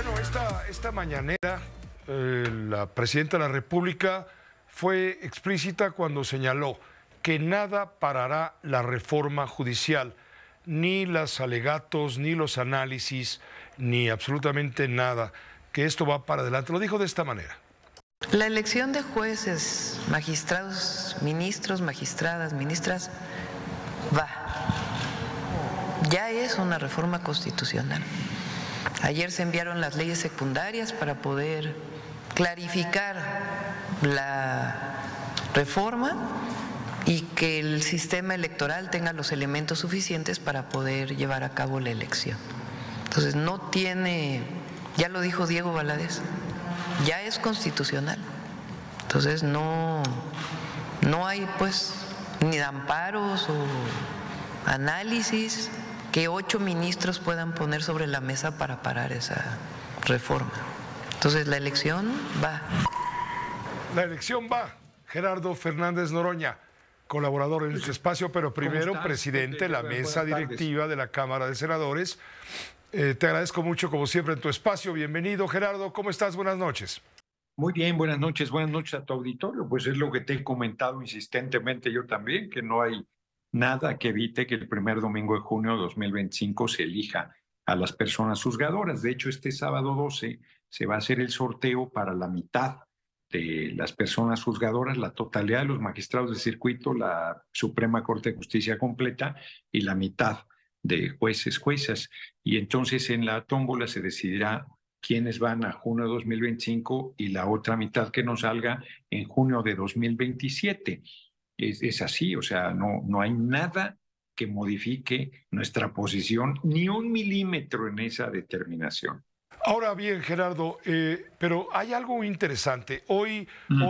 Bueno, esta mañanera, la presidenta de la República fue explícita cuando señaló que nada parará la reforma judicial, ni los alegatos, ni los análisis, ni absolutamente nada, que esto va para adelante. Lo dijo de esta manera. La elección de jueces, magistrados, ministros, magistradas, ministras, va. Ya es una reforma constitucional. Ayer se enviaron las leyes secundarias para poder clarificar la reforma y que el sistema electoral tenga los elementos suficientes para poder llevar a cabo la elección. Entonces no tiene, ya lo dijo Diego Valadez, ya es constitucional. Entonces no hay pues ni amparos o análisis que 8 ministros puedan poner sobre la mesa para parar esa reforma. Entonces la elección va. La elección va. Gerardo Fernández Noroña, colaborador en este espacio, pero primero presidente de la mesa directiva de la Cámara de Senadores. Te agradezco mucho, como siempre, en tu espacio. Bienvenido, Gerardo. ¿Cómo estás? Buenas noches. Muy bien, buenas noches a tu auditorio. Pues es lo que te he comentado insistentemente yo también, que no hay nada que evite que el primer domingo de junio de 2025 se elija a las personas juzgadoras. De hecho, este sábado 12 se va a hacer el sorteo para la mitad de las personas juzgadoras, la totalidad de los magistrados de circuito, la Suprema Corte de Justicia completa y la mitad de jueces, juezas. Y entonces en la tómbola se decidirá quiénes van a junio de 2025 y la otra mitad que nos salga en junio de 2027. Es así, o sea, no hay nada que modifique nuestra posición, ni un milímetro en esa determinación. Ahora bien, Gerardo, pero hay algo interesante. Hoy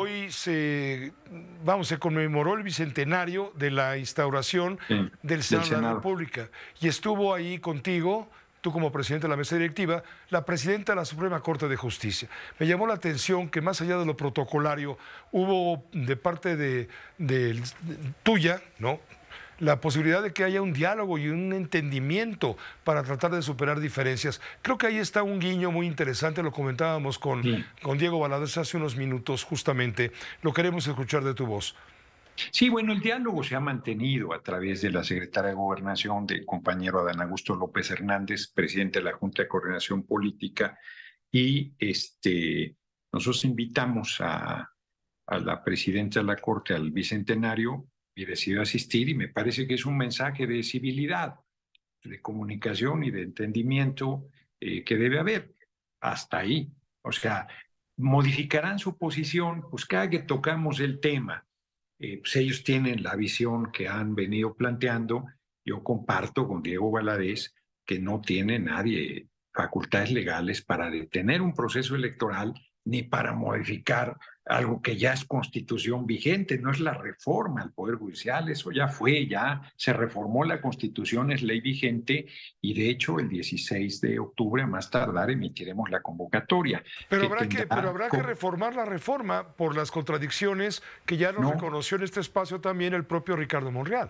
se conmemoró el bicentenario de la instauración del Senado de la República y estuvo ahí contigo, tú como presidente de la mesa directiva, la presidenta de la Suprema Corte de Justicia. Me llamó la atención que más allá de lo protocolario hubo de parte de tuya, ¿no?, la posibilidad de que haya un diálogo y un entendimiento para tratar de superar diferencias. Creo que ahí está un guiño muy interesante, lo comentábamos con Diego Valadez hace unos minutos justamente. Lo queremos escuchar de tu voz. Sí, bueno, el diálogo se ha mantenido a través de la secretaria de Gobernación, del compañero Adán Augusto López Hernández, presidente de la Junta de Coordinación Política, y nosotros invitamos a la presidenta de la Corte al bicentenario y decidió asistir, y me parece que es un mensaje de civilidad, de comunicación y de entendimiento que debe haber. Hasta ahí. O sea, modificarán su posición, pues cada que tocamos el tema. Pues ellos tienen la visión que han venido planteando. Yo comparto con Diego Valadez que no tiene nadie facultades legales para detener un proceso electoral ni para modificar algo que ya es constitución vigente, no es la reforma al Poder Judicial, eso ya fue, ya se reformó la constitución, es ley vigente y de hecho el 16 de octubre a más tardar emitiremos la convocatoria. Pero habrá que reformar la reforma por las contradicciones que ya nos reconoció en este espacio también el propio Ricardo Monreal.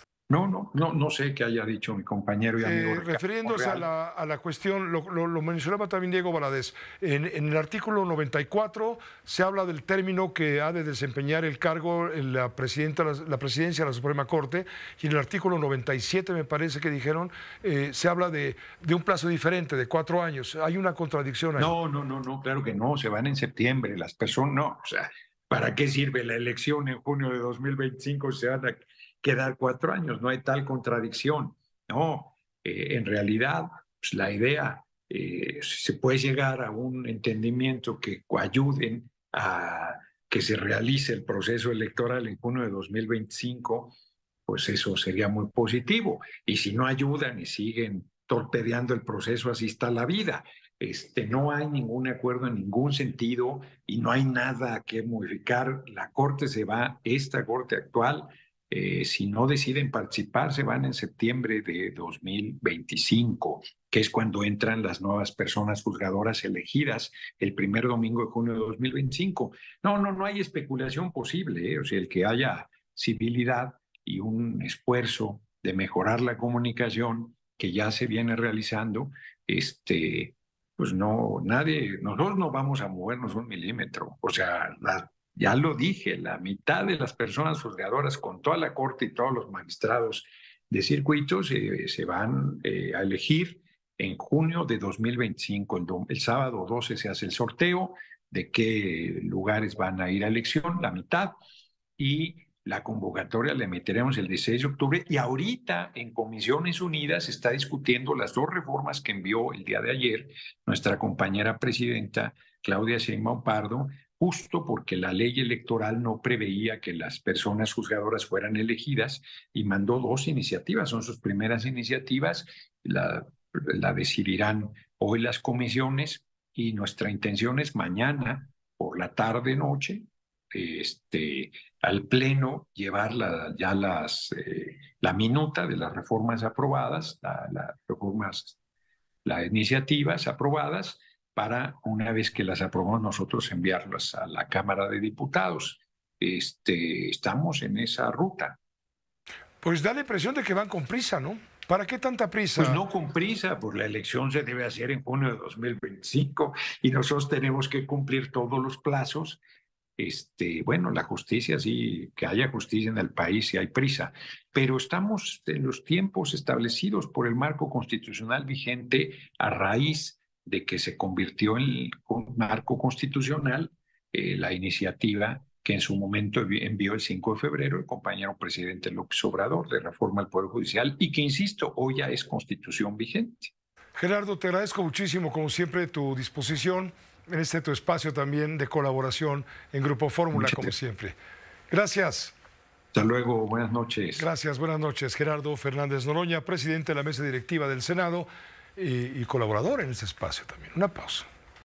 No sé qué haya dicho mi compañero y amigo Ricardo refiriéndose a la cuestión, lo mencionaba también Diego Valadez, en el artículo 94 se habla del término que ha de desempeñar el cargo en la presidencia de la Suprema Corte, y en el artículo 97 me parece que dijeron, se habla de un plazo diferente, de 4 años. Hay una contradicción ahí. No, claro que no, se van en septiembre, las personas no, o sea, ¿para qué sirve la elección en junio de 2025 si se van a quedar 4 años? No hay tal contradicción. No, en realidad, pues, la idea, se puede llegar a un entendimiento que ayuden a que se realice el proceso electoral en junio de 2025, pues eso sería muy positivo. Y si no ayudan y siguen torpedeando el proceso, así está la vida. No hay ningún acuerdo en ningún sentido y no hay nada que modificar. La Corte se va, esta Corte actual, si no deciden participar, se van en septiembre de 2025, que es cuando entran las nuevas personas juzgadoras elegidas el primer domingo de junio de 2025. No hay especulación posible, o sea, el que haya civilidad y un esfuerzo de mejorar la comunicación que ya se viene realizando, pues no, nosotros no vamos a movernos un milímetro. O sea, ya lo dije, la mitad de las personas juzgadoras con toda la corte y todos los magistrados de circuitos se van a elegir en junio de 2025. El sábado 12 se hace el sorteo de qué lugares van a ir a elección, la mitad, y la convocatoria la emitiremos el 16 de octubre y ahorita en Comisiones Unidas se está discutiendo las dos reformas que envió el día de ayer nuestra compañera presidenta Claudia Sheinbaum Pardo, justo porque la ley electoral no preveía que las personas juzgadoras fueran elegidas y mandó dos iniciativas, son sus primeras iniciativas, la decidirán hoy las comisiones y nuestra intención es mañana por la tarde-noche al Pleno llevar la minuta de las reformas aprobadas, las iniciativas aprobadas, para una vez que las aprobamos nosotros enviarlas a la Cámara de Diputados. Estamos en esa ruta. Pues da la impresión de que van con prisa, ¿no? ¿Para qué tanta prisa? Pues no con prisa, pues la elección se debe hacer en junio de 2025 y nosotros tenemos que cumplir todos los plazos. Bueno, la justicia, sí, que haya justicia en el país, si hay prisa, pero estamos en los tiempos establecidos por el marco constitucional vigente a raíz de que se convirtió en el marco constitucional la iniciativa que en su momento envió el 5 de febrero el compañero presidente López Obrador de reforma al Poder Judicial y que, insisto, hoy ya es constitución vigente. Gerardo, te agradezco muchísimo, como siempre, tu disposición en tu espacio también de colaboración en Grupo Fórmula, como siempre. Gracias. Hasta luego, buenas noches. Gracias, buenas noches. Gerardo Fernández Noroña, presidente de la mesa directiva del Senado y colaborador en este espacio también. Una pausa.